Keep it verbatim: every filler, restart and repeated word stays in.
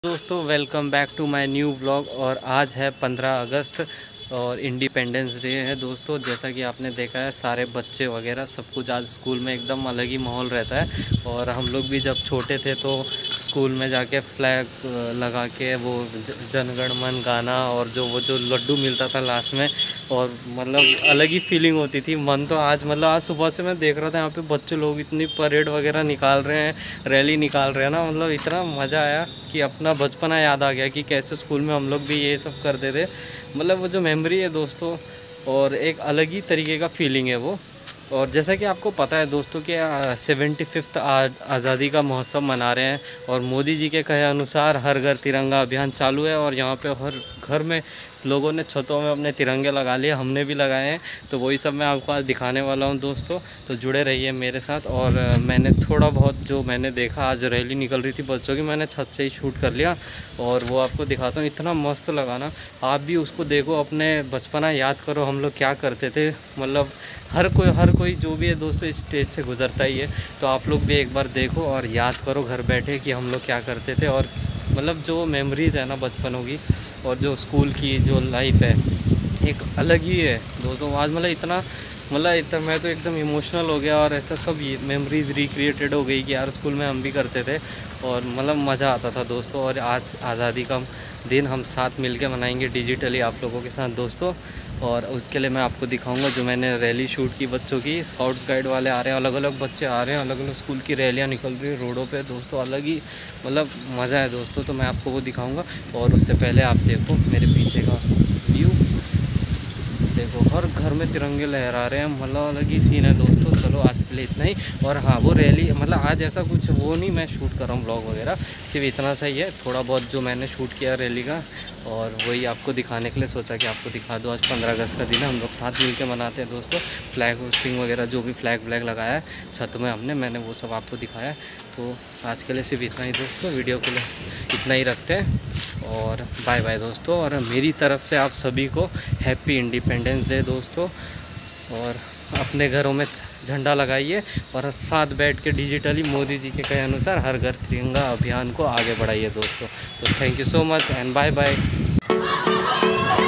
दोस्तों welcome back to my new vlog. और आज है पंद्रह अगस्त और इंडिपेंडेंस डे है दोस्तों। जैसा कि आपने देखा है सारे बच्चे वगैरह सब कुछ आज स्कूल में एकदम अलग ही माहौल रहता है। और हम लोग भी जब छोटे थे तो स्कूल में जाके फ्लैग लगा के वो जनगण मन गाना और जो वो जो लड्डू मिलता था लास्ट में, और मतलब अलग ही फीलिंग होती थी। मन तो आज मतलब आज सुबह से मैं देख रहा था यहाँ पे बच्चे लोग इतनी परेड वगैरह निकाल रहे हैं, रैली निकाल रहे हैं ना, मतलब इतना मज़ा आया कि अपना बचपना याद आ गया कि कैसे स्कूल में हम लोग भी ये सब करते थे। मतलब वो जो मेमोरी है दोस्तों, और एक अलग ही तरीके का फीलिंग है वो। और जैसा कि आपको पता है दोस्तों कि सेवेंटी फिफ्थ आज़ादी का महोत्सव मना रहे हैं, और मोदी जी के कहे अनुसार हर घर तिरंगा अभियान चालू है। और यहाँ पे हर घर में लोगों ने छतों में अपने तिरंगे लगा लिए, हमने भी लगाए हैं। तो वही सब मैं आपको आज दिखाने वाला हूँ दोस्तों, तो जुड़े रहिए मेरे साथ। और मैंने थोड़ा बहुत जो मैंने देखा, आज रैली निकल रही थी बच्चों की, मैंने छत से ही शूट कर लिया और वो आपको दिखाता हूँ। इतना मस्त लगा ना, आप भी उसको देखो, अपने बचपना याद करो हम लोग क्या करते थे। मतलब हर कोई हर कोई जो भी है दोस्तों इस स्टेज से गुजरता ही है, तो आप लोग भी एक बार देखो और याद करो घर बैठे कि हम लोग क्या करते थे। और मतलब जो मेमोरीज़ है ना बचपनों की, और जो स्कूल की जो लाइफ है एक अलग ही है दोस्तों। आज मतलब इतना मतलब इतना मैं तो एकदम इमोशनल हो गया, और ऐसा सब मेमोरीज़ रिक्रिएटेड हो गई कि यार स्कूल में हम भी करते थे और मतलब मज़ा आता था दोस्तों। और आज आज़ादी का दिन हम साथ मिलके मनाएंगे डिजिटली आप लोगों के साथ दोस्तों। और उसके लिए मैं आपको दिखाऊंगा जो मैंने रैली शूट की बच्चों की। स्काउट्स गाइड वाले आ रहे हैं, अलग अलग बच्चे आ रहे हैं, अलग अलग स्कूल की रैलियाँ निकल रही है रोडों पे दोस्तों। अलग ही मतलब मज़ा है दोस्तों, तो मैं आपको वो दिखाऊंगा। और उससे पहले आप देखो मेरे पीछे का व्यू, देखो हर घर में तिरंगे लहरा रहे हैं, मतलब अलग ही सीन है दोस्तों। चलो आज के लिए इतना ही। और हाँ वो रैली मतलब आज ऐसा कुछ वो नहीं मैं शूट कर रहा हूँ ब्लॉग वगैरह, सिर्फ इतना सा ही है थोड़ा बहुत जो मैंने शूट किया रैली का, और वही आपको दिखाने के लिए सोचा कि आपको दिखा दो। आज पंद्रह अगस्त का दिन है, हम लोग साथ मिल के मनाते हैं दोस्तों। फ्लैग होस्टिंग वगैरह जो भी फ्लैग व्लैग लगाया है छत में हमने, मैंने वो सब आपको दिखाया है। तो आज के लिए सिर्फ इतना ही दोस्तों, वीडियो के लिए इतना ही रखते हैं और बाय बाय दोस्तों। और मेरी तरफ से आप सभी को हैप्पी इंडिपेंडेंस डे दोस्तों। और अपने घरों में झंडा लगाइए और साथ बैठ के डिजिटली मोदी जी के कहे अनुसार हर घर तिरंगा अभियान को आगे बढ़ाइए दोस्तों। तो thank you so much and bye bye.